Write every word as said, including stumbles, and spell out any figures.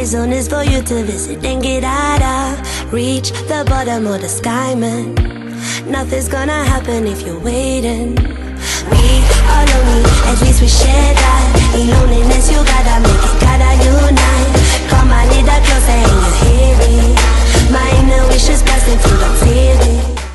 zone is for you to visit and get out of. Reach the bottom of the sky, man. Nothing's gonna happen if you're waiting. We are lonely, at least we share that. In loneliness you gotta make it, gotta unite. Come a little closer and you hear it. My inner wish is blasting through the feeling.